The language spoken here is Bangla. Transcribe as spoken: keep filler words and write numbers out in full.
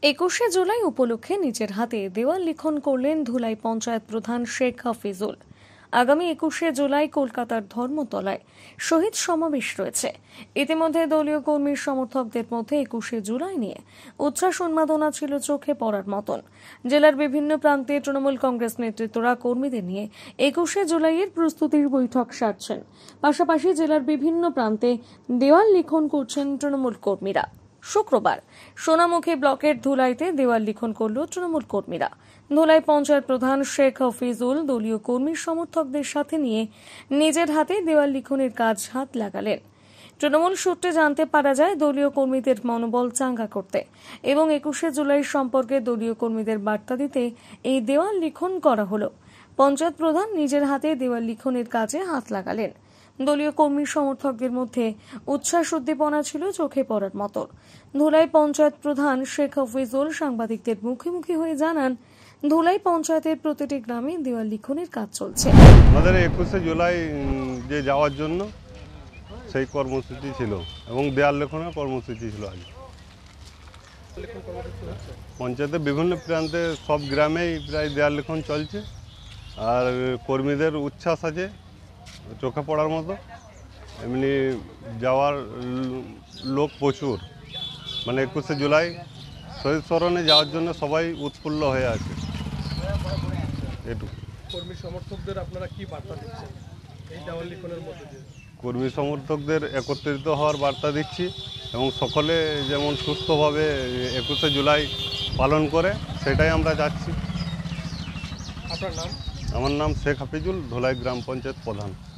একুশে জুলাই উপলক্ষে নিজের হাতে দেওয়াল লিখন করলেন ধুলাই পঞ্চায়েত প্রধান শেখ হাফিজুল। আগামী একুশে জুলাই কলকাতার ধর্মতলায় শহীদ সমাবেশ রয়েছে। ইতিমধ্যে দলীয় কর্মী সমর্থকদের মধ্যে একুশে জুলাই নিয়ে উচ্ছ্বাস উন্মাদনা ছিল চোখে পড়ার মতন। জেলার বিভিন্ন প্রান্তে তৃণমূল কংগ্রেস নেতৃত্বরা কর্মীদের নিয়ে একুশে জুলাইয়ের প্রস্তুতির বৈঠক সারছেন। পাশাপাশি জেলার বিভিন্ন প্রান্তে দেওয়াল লিখন করছেন তৃণমূল কর্মীরা। শুক্রবার সোনামুখী ব্লকের ধুলাইতে দেওয়াল লিখন করল তৃণমূল কর্মীরা। ধুলাই পঞ্চায়েত প্রধান শেখ হাফিজুল দলীয় কর্মী সমর্থকদের সাথে নিয়ে নিজের হাতে দেওয়াল লিখনের কাজ হাত লাগালেন। তৃণমূল সূত্রে জানতে পারা যায়, দলীয় কর্মীদের মনোবল চাঙ্গা করতে এবং একুশে জুলাই সম্পর্কে দলীয় কর্মীদের বার্তা দিতে এই দেওয়াল লিখন করা হলো। পঞ্চায়েত প্রধান নিজের হাতে দেওয়াল লিখনের কাজে হাত লাগালেন। দলীয় কর্মী সমর্থকদের মধ্যে উচ্ছ্বাস উদ্দীপনা ছিল চোখে পড়ার মতো। ধুলাই পঞ্চায়েত প্রধান শেখ হাফিজুল সাংবাদিকদের মুখোমুখি হয়ে জানান, ধুলাই পঞ্চায়েতের প্রতিটি গ্রামে দেওয়াল লিখনের কাজ চলছে। আমাদের একুশে জুলাই যে যাওয়ার জন্য সেই কর্মসূচি ছিল এবং দেওয়াল লেখনের কর্মসূচি ছিল। আজ পঞ্চায়েতের বিভিন্ন প্রান্তে সব গ্রামেই প্রায় দেওয়াল লেখন চলছে, আর কর্মীদের উচ্ছ্বাস আছে চোখে পড়ার মতো। এমনি যাওয়ার লোক প্রচুর, মানে একুশে জুলাই শহীদ স্মরণে যাওয়ার জন্য সবাই উৎফুল্ল হয়ে আছে। এটুকু। কর্মী সমর্থকদের আপনারা কি বার্তা দিচ্ছেন এই দেওয়াল লিখনের মধ্যে দিয়ে? কর্মী সমর্থকদের একত্রিত হওয়ার বার্তা দিচ্ছি এবং সকলে যেমন সুস্থভাবে একুশে জুলাই পালন করে সেটাই আমরা চাচ্ছি। আপনার নাম? আমার নাম শেখ হাফিজুল, ধুলাই গ্রাম পঞ্চায়েত প্রধান।